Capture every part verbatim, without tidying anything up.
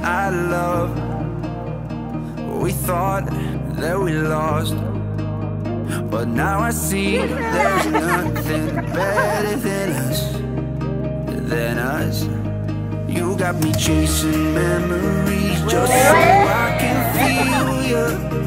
I love. We thought that we lost, but now I see there's nothing better than us, than us. You got me chasing memories just so I can feel you.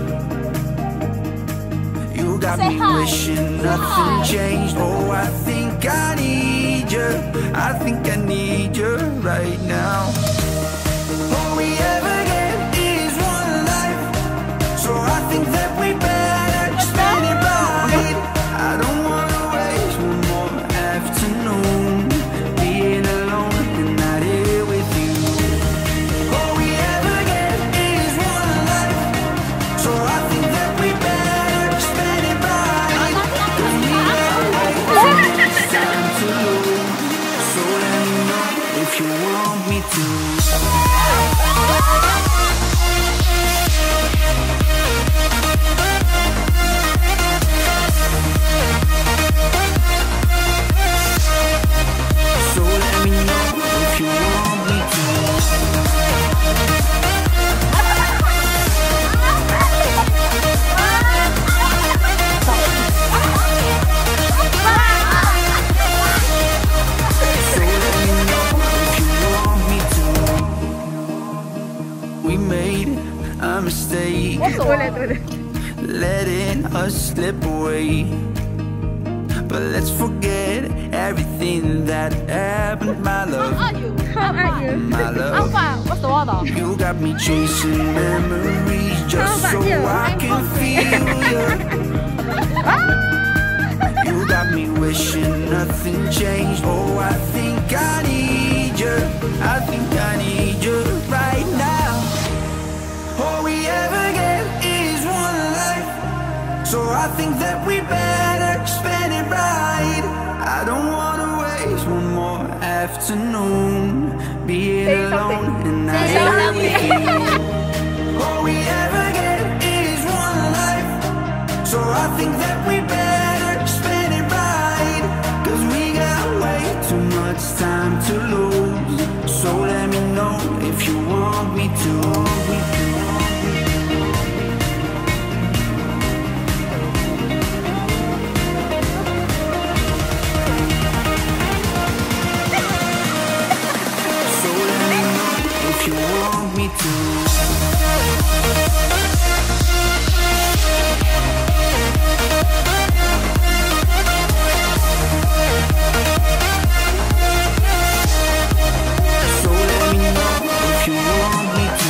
You got me wishing nothing changed. Oh, I think I need you. I think I need you right now. All we ever get is one life, so I think that we better spend it right. I don't wanna waste one more afternoon being alone and not here with you. All we ever get is one life, so I think that we better spend it right. 'Cause we got way too much time to lose, so let me know if you want me to. We made a mistake, letting us slip away. But let's forget everything that happened, my love. How are you? How are you? My love. I'm fine. What's the water? You got me chasing memories just so I can feel you. You got me wishing nothing changed. Oh, I think I need you. I think I need you right now. All we ever get is one life, so I think that we better spend it right. I don't wanna waste one more afternoon being alone and not here with you. All we ever get is one life, so I think that we better spend it right. 'Cause we got way too much time to lose, so let me know if you want me to. If you want me to. So let me know if you want me to.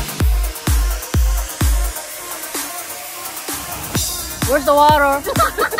Where's the water?